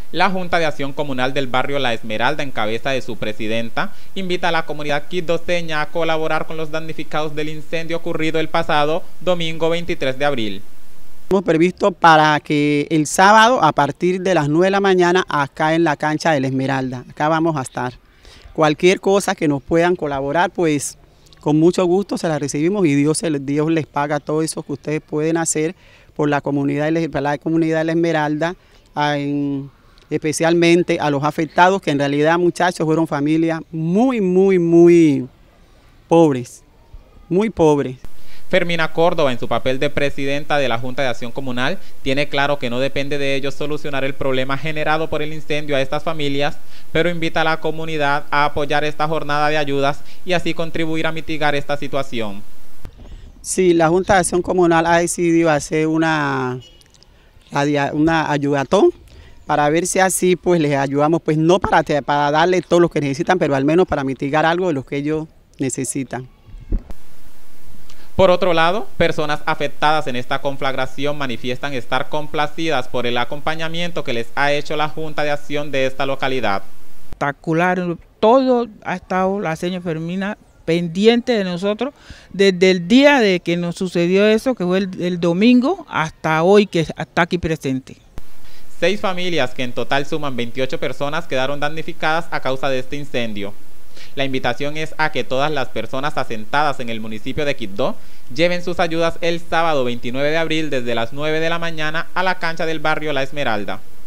La Junta de Acción Comunal del barrio La Esmeralda, en cabeza de su presidenta, invita a la comunidad quibdoseña a colaborar con los damnificados del incendio ocurrido el pasado domingo 23 de abril. Hemos previsto para que el sábado a partir de las 9 de la mañana acá en la cancha de La Esmeralda, acá vamos a estar. Cualquier cosa que nos puedan colaborar, pues con mucho gusto se la recibimos y Dios les paga todo eso que ustedes pueden hacer por la comunidad de La Esmeralda, especialmente a los afectados, que en realidad, muchachos, fueron familias muy pobres, muy pobres. Fermina Córdoba, en su papel de presidenta de la Junta de Acción Comunal, tiene claro que no depende de ellos solucionar el problema generado por el incendio a estas familias, pero invita a la comunidad a apoyar esta jornada de ayudas y así contribuir a mitigar esta situación. Sí, la Junta de Acción Comunal ha decidido hacer una ayudatón para ver si así pues les ayudamos, pues no para darle todo lo que necesitan, pero al menos para mitigar algo de lo que ellos necesitan. Por otro lado, personas afectadas en esta conflagración manifiestan estar complacidas por el acompañamiento que les ha hecho la Junta de Acción de esta localidad. Espectacular, todo ha estado la señora Fermina pendiente de nosotros desde el día de que nos sucedió eso, que fue el domingo, hasta hoy que está aquí presente. 6 familias, que en total suman 28 personas, quedaron damnificadas a causa de este incendio. La invitación es a que todas las personas asentadas en el municipio de Quibdó lleven sus ayudas el sábado 29 de abril desde las 9 de la mañana a la cancha del barrio La Esmeralda.